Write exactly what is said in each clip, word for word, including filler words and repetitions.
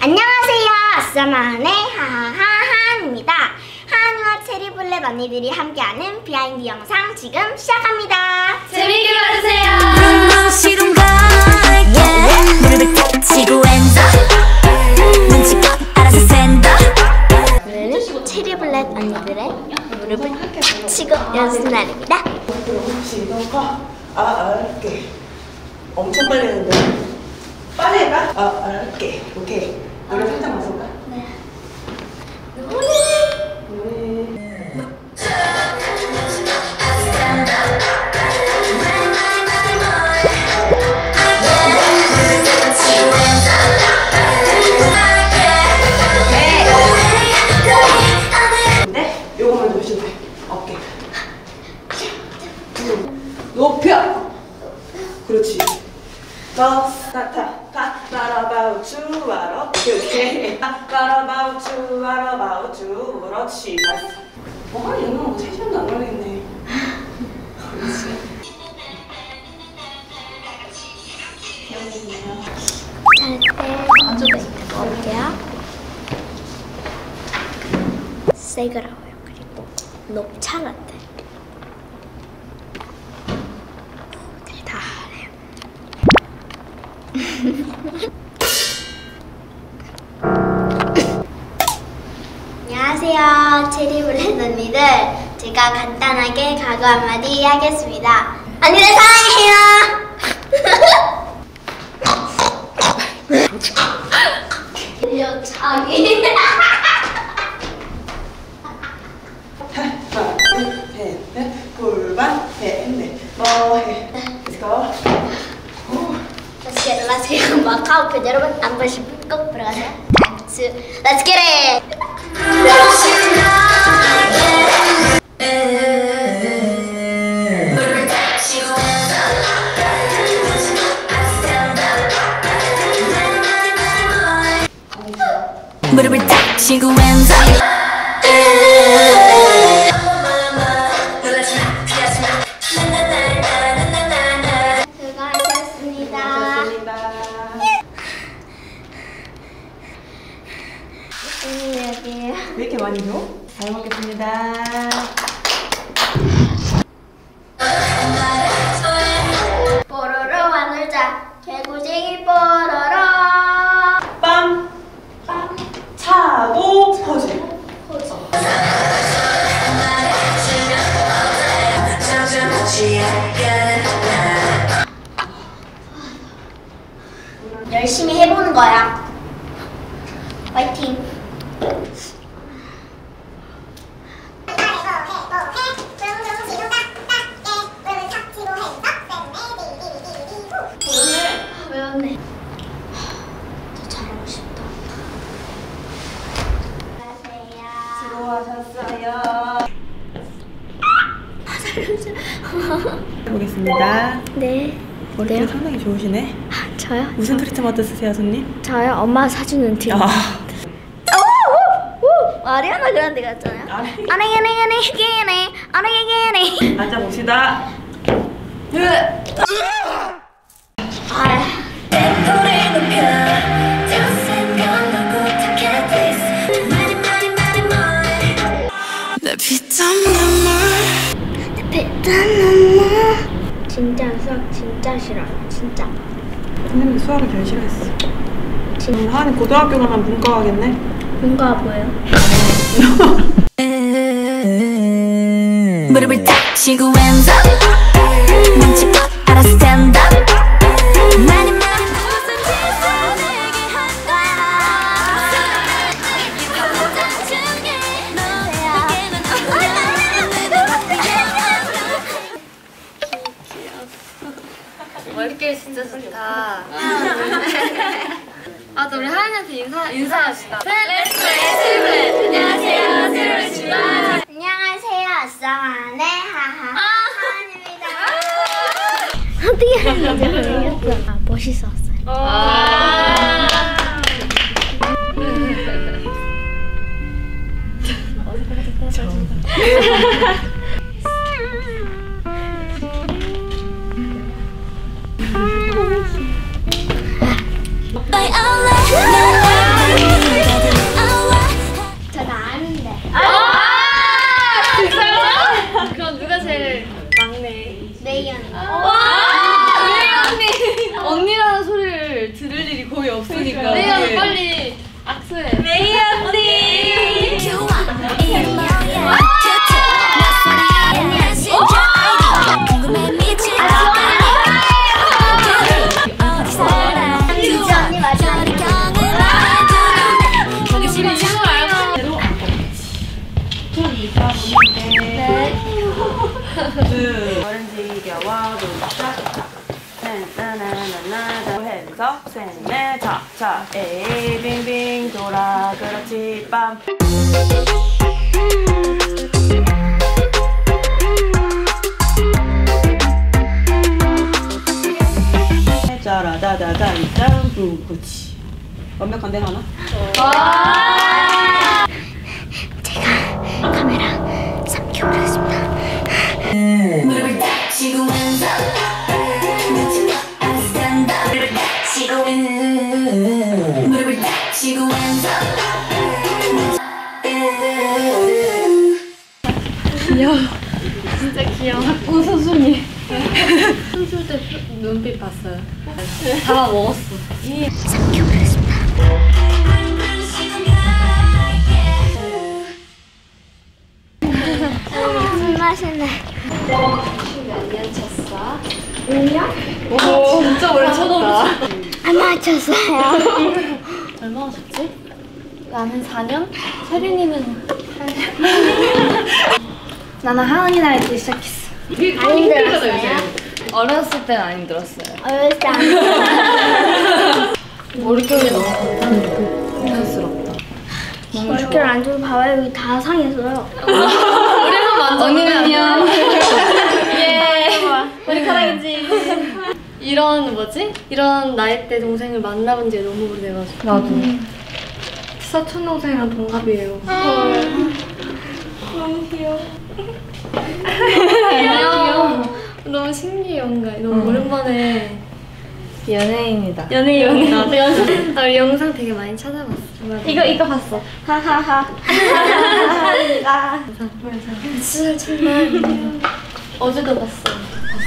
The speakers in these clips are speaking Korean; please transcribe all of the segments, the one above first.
안녕하세요. 아싸만의 하하하한입니다. 하한이와 체리블렛 언니들이 함께하는 비하인드 영상 지금 시작합니다. 재밌게 봐주세요. 오늘은 체리블렛 언니들의 무릎을 탁 치고 연습 날입니다. 시동과 아, 알게. 엄청 빨리 했는데. 빨리 해봐. 아, 알게. 오케이. 노래 살짝 맞춰볼까? 네. 노래. 근데 요거만 좀 해주면 돼. 어깨. 높여. 그렇지. 더 타타 타 바라바우 주와러 오케이 바라바우 주와러 주 그렇지. 어 얘는 뭐 세 시간도 안 걸리겠네. 잘때 먼저 메이크업 넣을게요. 새그라워요. 그리고 녹차 같아. 달달해요. 안녕하세요, 체리블렛 언니들. 제가 간단하게 각오 한마디 하겠습니다. 언니들 사랑해요. 여차기. 하나 둘셋넷 골반 셋넷 뭐해 Let's go. Let's get it, let's get it. 마카오 표 여러분 한 번씩 꼭 들어가세요. 닥츠, Let's get it. 무릎을 딱 치고 왼손 수고하셨습니다. 음, 여기에요. 왜 이렇게 많이 줘? 잘 먹겠습니다. 뽀로로 와놀자 개구쟁이 뽀로로. 빰 빰 차고 퍼지. 포즈. 열심히 해보는 거야. 화이팅. 외웠네. 더 잘하고 싶다. 안녕하세요. 수고하셨어요. 해보겠습니다. 네. 머리가 어때요? 상당히 좋으시네. 저요? 무슨 트리트먼트 쓰세요, 손님? 저요? 엄마 사주는 팀. 아, 오! 아리아나 그란데 같잖아요. 아니. 아니 아니 아니 아니 아니 아니. 앉아봅시다. 아. 내 피땀 눈물 배단 엄마. 진짜 수학 진짜 싫어. 진짜. 선생님도 수학을 제일 싫어했어. 진. 음, 하은이 고등학교 가면 문과 가겠네? 뭔가 뭐예요? 무릎을 딱 치고 왼손 눈치 알아 스탠드 업 많이 많이 무슨 짓을 내게 한 거야 중에 머릿결 진짜 좋다. 아, 또 우리 하은이한테 인사, 인사합시다. 렛츠고의 체리블렛! 안녕하세요, 체리블렛입니다. 안녕하세요. 아싸만의 하하 하은입니다. 어떻게 하는지 모르겠어. 아, 멋있었어요. 아 By Allah 악수해. 메이 언니. 좋아 이게 뭐야 큐트 낯설이 진짜 아이디 궁금해 미칠 것 같아 어디서나 진짜 언니 맞아. 저리 경을 해두네 보기 싫은 어른 지겨워 도착 나나나나나 해서 셋넷 자자 에이 빙빙 돌아 그렇지 빰 짜라다다단짠 그렇지 완벽한데 하나? 제가 카메라 삼 켜 보겠습니다. 무릎을 딱 치고 왼손 묻힌 것 I stand up 무릎을 딱 치고 무릎을 딱 치고 왼손 진짜 귀여워. 오 선수님. 선수 때 눈빛 봤어요. 다 먹었어. 삼 켜 보겠습니다. 술 마시네. 오 진짜 오래 쳐다보셨다. 안 맞췄어요. 얼마나 셨지? 나는 사 년? 세린이는 나는 하은이 나이 때 시작했어. 안 힘들었어요? 어렸을 때는 안 힘들었어요. 어렸을 때 안 힘들었어요. 머릿결이 너무 부담스럽다. 머릿결 안 좋고 봐봐요. 여기 다 상했어요. 우리만 만져보면 예. 머리카락이지. 이런 뭐지? 이런 나이 때 동생을 만나본 지 너무 오래돼가지고. 나도. 사촌 동생이랑 동갑이에요. 너무 귀여워. 귀여워. 너무 신기해 뭔가. 너무 오랜만에. 연예인이다. 연예인 연예인. 나도 영상. 나 영상 되게 많이 찾아봤어. 이거 이거 봤어. 하하하. 진짜 정말. 어제도 봤어.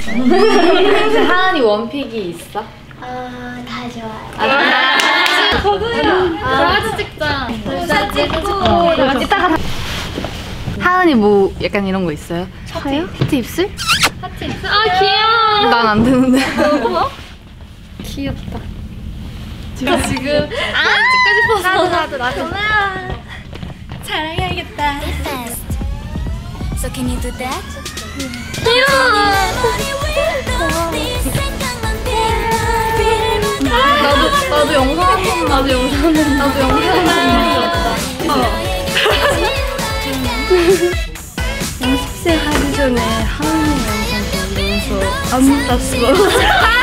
하은이 원픽이 있어? 아, 다 좋아요. 저도요. 강아지 찍자. 다 찍다가 하은이 뭐 약간 이런 거 있어요? 저요? 하트 입술? 하트 입술? 아 귀여워. 난 안 되는데. 귀엽다. 저 지금 아 찍고 싶었어. 나도 나도 나도. 사랑해야겠다 fast So can you do that? 나도 나도 영상 한 번. 나도 영상 나도 영상 한 연습생 하기 전에 하은이 영상 보면서 안무 땄어.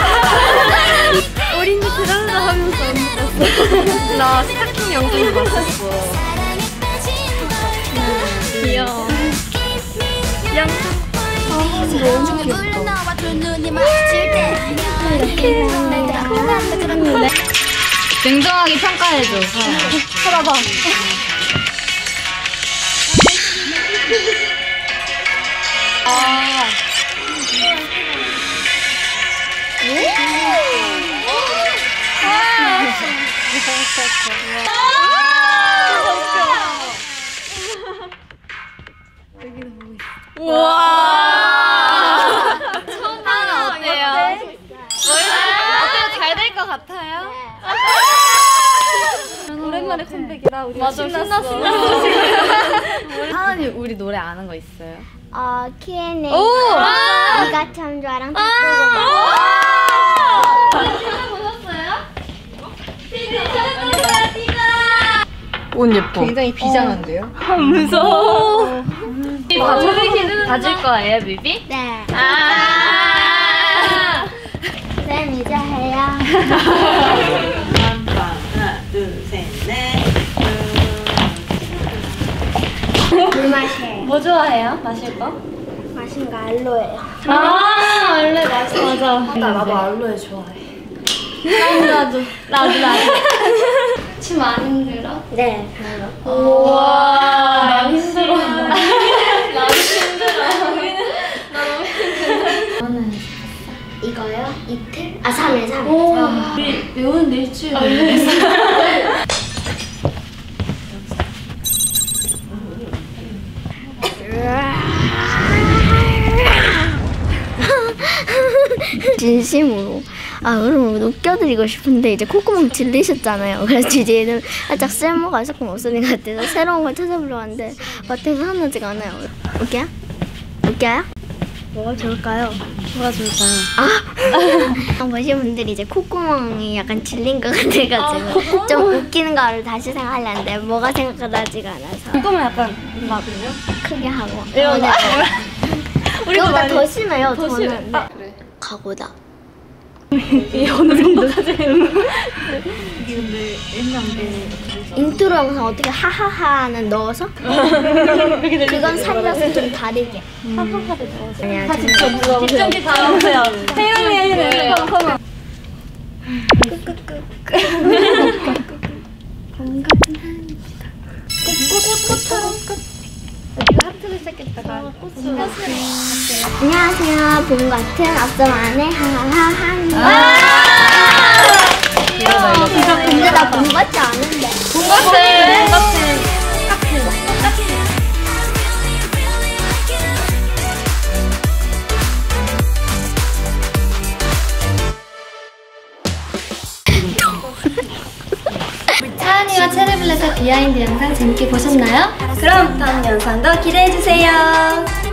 어린이 드라마 하면서 안무 땄어. 나 스타킹 영상 봤었어. 귀여워. 영상. 너무 귀엽다 냉정하게 평가해줘. 쳐다봐. 아. 우와. 처음 하는 어때요? 어때요? 잘 될 것 같아요? 오랜만에 컴백이라 우리 맞아, 신났어. 하은이 우리 노래 아는 거 있어요? 어, 큐 앤 에이. 오! 네가 참 좋아랑 아! 옷 예뻐. 굉장히 비장한데요? 무서워. 봐줄 거예요, 비비? 네. 아. 쌤 이제 해요. 하나 둘셋넷 물 마셔요. 뭐 좋아해요? 마실 거? 마신 거 알로에요. 아, 알로에 맛있어. 맞아. 나, 나도 알로에 좋아해. 나도. 나도, 나도. 춤 안 힘들어? 네. 우와. 난 힘들어. 나도 힘들어. 나 너무 힘들어. 너는 이거요? 이틀? 아, 삼 일, 삼 일. 오, 우리 외우는데 일주일 걸렸어. 진심으로 아 여러분 웃겨드리고 싶은데 이제 콧구멍 질리셨잖아요. 그래서 이제는 살짝 쓸모가 조금 없어진 것 같아서 새로운 걸 찾아보려고 하는데 마트에서 하나지가 않아요. 웃겨요? 웃겨요? 뭐가 좋을까요? 뭐가 좋을까요? 아! 보신 분들이 이제 콧구멍이 약간 질린 것 같아가지고 좀 웃기는 거를 다시 생각하려는데 뭐가 생각나지가 않아서 콧구멍 약간 막 크게 하고 이런 거. 그거보다 더 심해요. 더 저는. 심해. 아. 네. 각오다. 이 어느 정도까지 인트로 영상 어떻게 하하하는 넣어서 그건 살려서 좀 다르게 하하하를 넣어서 아니야 다 직접 물어보세요. 직접 다 오세요. 태영이 해주세요. 컴온. 봄 같은 하늘이다. 꽃꽃꽃처럼 꽃. 네가 하트를 시작했다가 꽃을 안녕하세요. 봄 같은 앞서만의 하하하하입니다. 근데 나 봄 같지 않은데. 봄 같은 봄 같은 하은이와 체리블렛의 비하인드 영상 재밌게 보셨나요? 그럼 다음 영상도 기대해주세요.